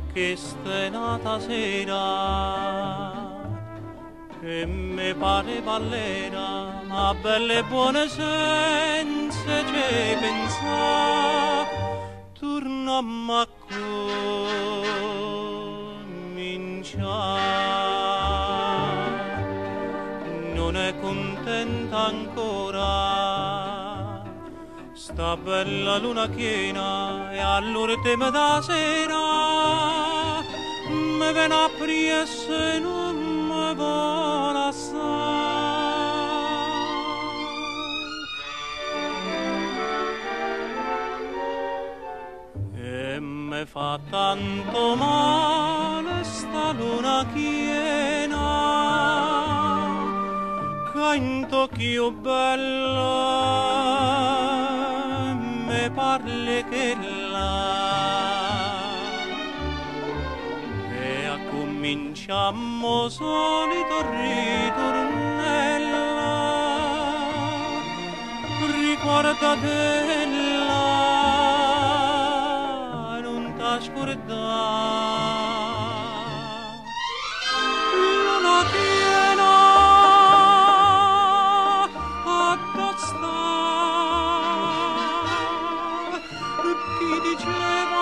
che stenata sera che mi pare ballera, ma belle e buone senza ci pensa, torniamo a cominciare. Non è contenta ancora sta bella luna piena e all'ultima da sera mi viene a priesse non mi vuole assai. E mi fa tanto male sta luna piena, canto più bella me parli che e accominciamo solito ritornella, ricordatela, non t'ascordare. Luna piena chi diceva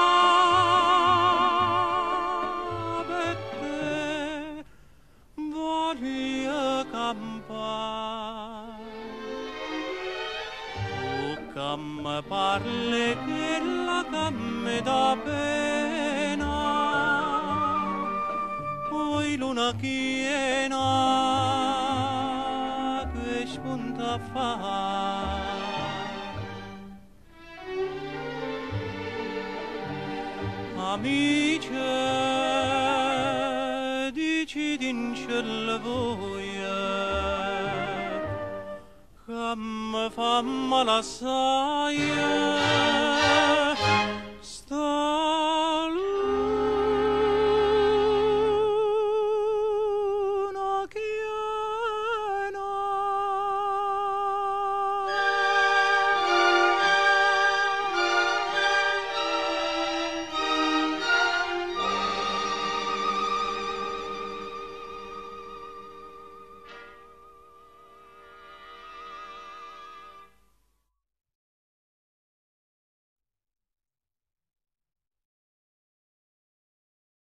per te voglio campare, tu che mi parli che la che mi dà pena, poi luna piena che spunta a fare. Amici, dici d'incella voia, che mi fa male assai,